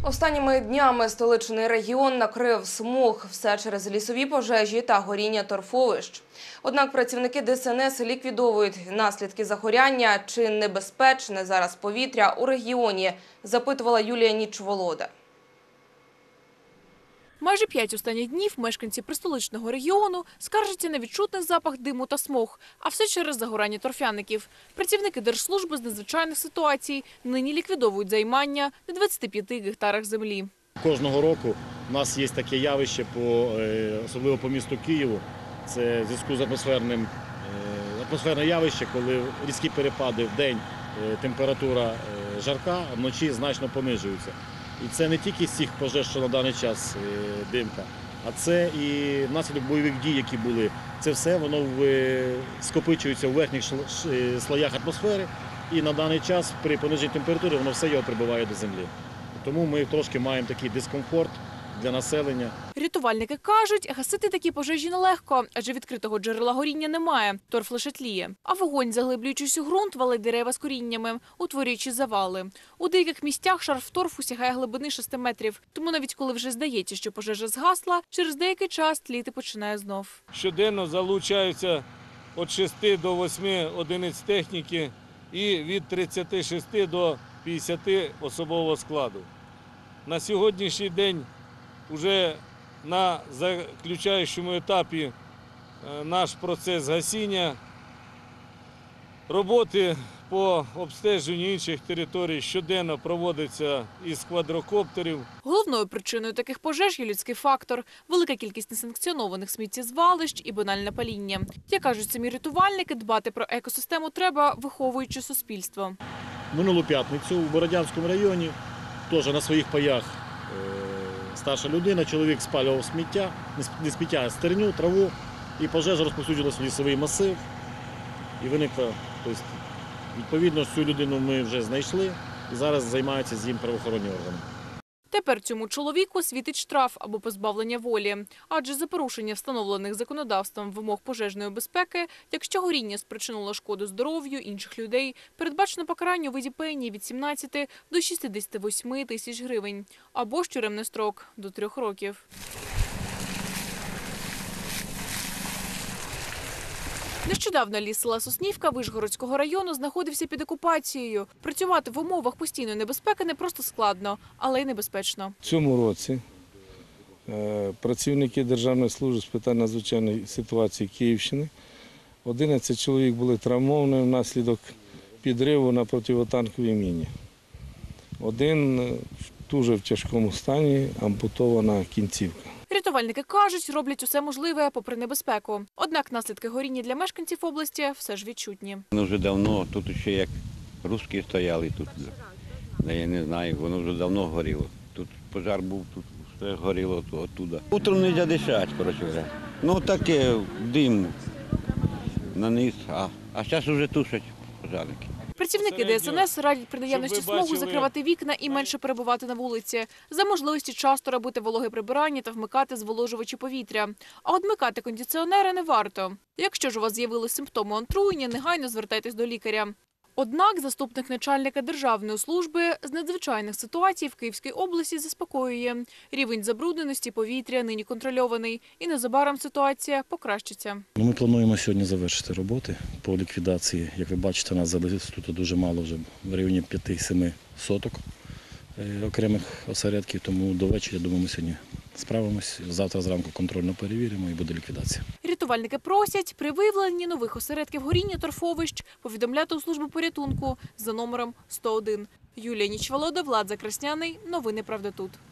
Останніми днями столичний регіон накрив смог. Все через лісові пожежі та горіння торфовищ. Однак працівники ДСНС ліквідовують наслідки загоряння. Чи небезпечне зараз повітря у регіоні, запитувала Юлія Нічволода. Майже 5 останніх днів мешканці пристоличного регіону скаржаться на відчутний запах диму та смог, а все через загорання торфяників. Працівники Держслужби з надзвичайних ситуацій нині ліквідовують займання на 25 гектарах землі. Кожного року у нас є таке явище, особливо по місту Києву. Це в зв'язку з атмосферне явище, коли різкі перепади в день, температура жарка, а вночі значно понижується. І це не тільки з цих пожеж, що на даний час димка, а це і внаслідок бойових дій, які були. Це все воно скопичується у верхніх слоях атмосфери, і на даний час при пониженні температури воно все його прибиває до землі. Тому ми трошки маємо такий дискомфорт для населення. Рятувальники кажуть, гасити такі пожежі нелегко, адже відкритого джерела горіння немає, торф лише тліє. А вогонь, заглиблюючись у ґрунт, валить дерева з коріннями, утворюючи завали. У деяких місцях шарф торфу сягає глибини 6 метрів. Тому навіть коли вже здається, що пожежа згасла, через деякий час тліти починає знов. Щоденно залучаються від 6 до 8 одиниць техніки і від 36 до 50 особового складу. На сьогоднішній день вже на заключаючому етапі наш процес гасіння. Роботи по обстеженню інших територій щоденно проводяться із квадрокоптерів. Головною причиною таких пожеж є людський фактор – велика кількість несанкціонованих сміттєзвалищ і банальне паління. Як кажуть самі рятувальники, дбати про екосистему треба, виховуючи суспільство. Минулу п'ятницю у Бородянському районі теж на своїх паях старша людина, чоловік спалював сміття, не сміття, а стерню, траву, і пожежа розповсюдилася в лісовий масив. І виникла, відповідно, цю людину ми вже знайшли і зараз займаються з ним правоохоронні органи. Тепер цьому чоловіку світить штраф або позбавлення волі. Адже за порушення встановлених законодавством вимог пожежної безпеки, якщо горіння спричинило шкоду здоров'ю інших людей, передбачено покарання у виді пені від 17 до 68 тисяч гривень. Або ж тюремний строк до 3 років. Нещодавно ліс села Соснівка Вишгородського району знаходився під окупацією. Працювати в умовах постійної небезпеки не просто складно, але й небезпечно. В цьому році працівники Державної служби з питань надзвичайної ситуації Київщини, 11 чоловік були травмовані внаслідок підриву на противотанковій міні. Один дуже в тяжкому стані, ампутована кінцівка. Рятувальники кажуть, роблять усе можливе попри небезпеку. Однак наслідки горіння для мешканців області все ж відчутні. Воно вже давно, тут ще як русські стояли, тут, я не знаю, воно вже давно горіло. Тут пожар був, тут все горіло оттуда. Утром не можна дишати, коротше. Ну таке дим наніс, а зараз вже тушать пожарники. Працівники ДСНС радять при наявності смогу закривати вікна і менше перебувати на вулиці. За можливості часто робити вологе прибирання та вмикати зволожувачі повітря. А от вмикати кондиціонери не варто. Якщо ж у вас з'явились симптоми отруєння, негайно звертайтесь до лікаря. Однак заступник начальника Державної служби з надзвичайних ситуацій в Київській області заспокоює. Рівень забрудненості повітря нині контрольований і незабаром ситуація покращиться. Ми плануємо сьогодні завершити роботи по ліквідації. Як ви бачите, у нас залишилось тут дуже мало, вже в районі 5-7 соток окремих осередків, тому до вечора, я думаю, ми сьогодні справимось. Завтра зранку контрольно перевіримо і буде ліквідація. Рятувальники просять при виявленні нових осередків горіння торфовищ повідомляти у службу порятунку за номером 101. Юлія Нічволода, Влад Закрасняний. Новини «Правда тут».